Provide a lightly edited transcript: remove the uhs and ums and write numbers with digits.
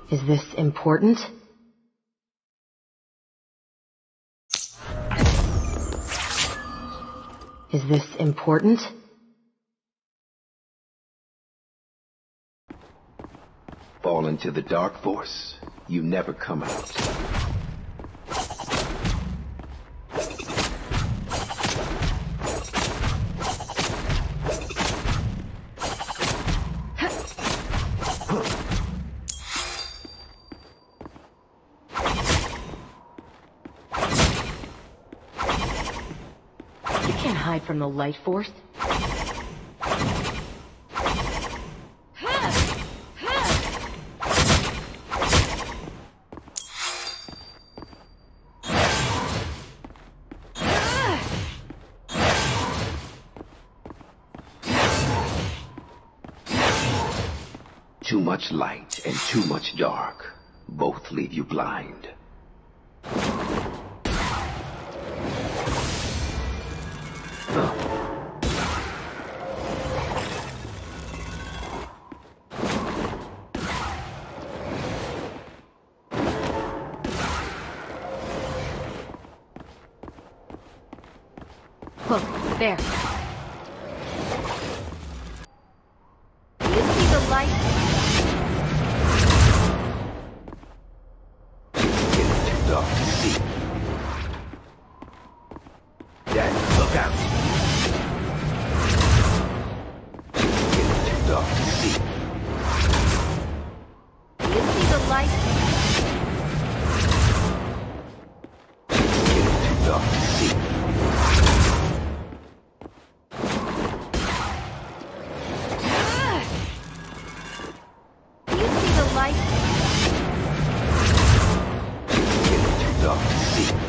Is this important? Is this important? Fall into the Dark Force, you never come out. You can't hide from the light force. Too much light and too much dark. Both leave you blind. Look, there. Do you see the light? It's too dark to see. Dad, look out! It's too dark to see. Do you see the light? It's too dark to see. Do you see the light? It's too dark to see.